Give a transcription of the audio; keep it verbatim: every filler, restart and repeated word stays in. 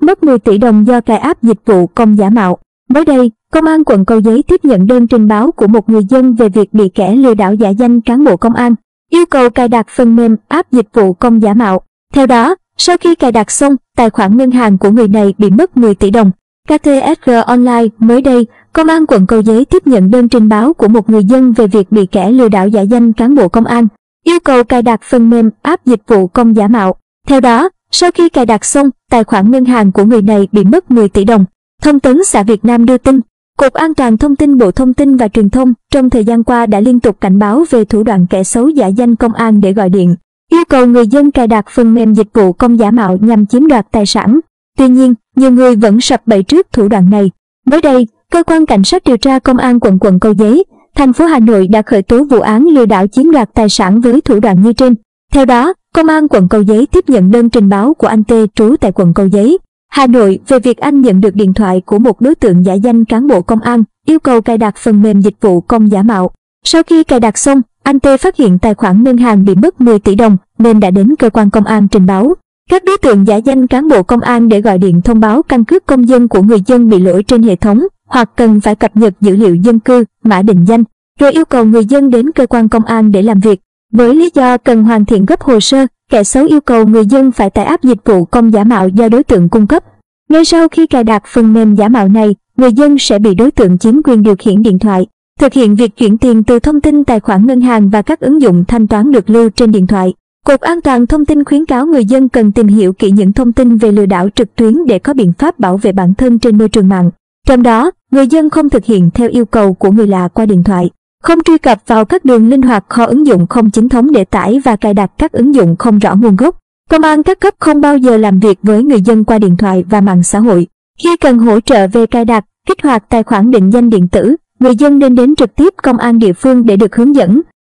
mất mười tỷ đồng do cài app dịch vụ công giả mạo. Mới đây, Công an quận Cầu Giấy tiếp nhận đơn trình báo của một người dân về việc bị kẻ lừa đảo giả danh cán bộ công an, yêu cầu cài đặt phần mềm app dịch vụ công giả mạo. Theo đó, sau khi cài đặt xong, tài khoản ngân hàng của người này bị mất mười tỷ đồng. ca tê ét giê Online. Mới đây, Công an quận Cầu Giấy tiếp nhận đơn trình báo của một người dân về việc bị kẻ lừa đảo giả danh cán bộ công an, yêu cầu cài đặt phần mềm app dịch vụ công giả mạo. Theo đó, sau khi cài đặt xong, tài khoản ngân hàng của người này bị mất mười tỷ đồng. Thông tấn xã Việt Nam đưa tin, Cục An toàn Thông tin Bộ Thông tin và Truyền thông trong thời gian qua đã liên tục cảnh báo về thủ đoạn kẻ xấu giả danh công an để gọi điện, yêu cầu người dân cài đặt phần mềm dịch vụ công giả mạo nhằm chiếm đoạt tài sản. Tuy nhiên, nhiều người vẫn sập bẫy trước thủ đoạn này. Mới đây, Cơ quan Cảnh sát điều tra Công an quận quận Cầu Giấy, thành phố Hà Nội đã khởi tố vụ án lừa đảo chiếm đoạt tài sản với thủ đoạn như trên. Theo đó, Công an quận Cầu Giấy tiếp nhận đơn trình báo của anh T trú tại quận Cầu Giấy, Hà Nội về việc anh nhận được điện thoại của một đối tượng giả danh cán bộ công an, yêu cầu cài đặt phần mềm dịch vụ công giả mạo. Sau khi cài đặt xong, anh T phát hiện tài khoản ngân hàng bị mất mười tỷ đồng nên đã đến cơ quan công an trình báo. Các đối tượng giả danh cán bộ công an để gọi điện thông báo căn cước công dân của người dân bị lỗi trên hệ thống hoặc cần phải cập nhật dữ liệu dân cư, mã định danh, rồi yêu cầu người dân đến cơ quan công an để làm việc. Với lý do cần hoàn thiện gấp hồ sơ, kẻ xấu yêu cầu người dân phải tải app dịch vụ công giả mạo do đối tượng cung cấp. Ngay sau khi cài đặt phần mềm giả mạo này, người dân sẽ bị đối tượng chiếm quyền điều khiển điện thoại, thực hiện việc chuyển tiền từ thông tin tài khoản ngân hàng và các ứng dụng thanh toán được lưu trên điện thoại. Cục An toàn Thông tin khuyến cáo người dân cần tìm hiểu kỹ những thông tin về lừa đảo trực tuyến để có biện pháp bảo vệ bản thân trên môi trường mạng. Trong đó, người dân không thực hiện theo yêu cầu của người lạ qua điện thoại, không truy cập vào các đường link hoặc kho ứng dụng không chính thống để tải và cài đặt các ứng dụng không rõ nguồn gốc. Công an các cấp không bao giờ làm việc với người dân qua điện thoại và mạng xã hội. Khi cần hỗ trợ về cài đặt, kích hoạt tài khoản định danh điện tử, người dân nên đến trực tiếp công an địa phương để được hướng dẫn.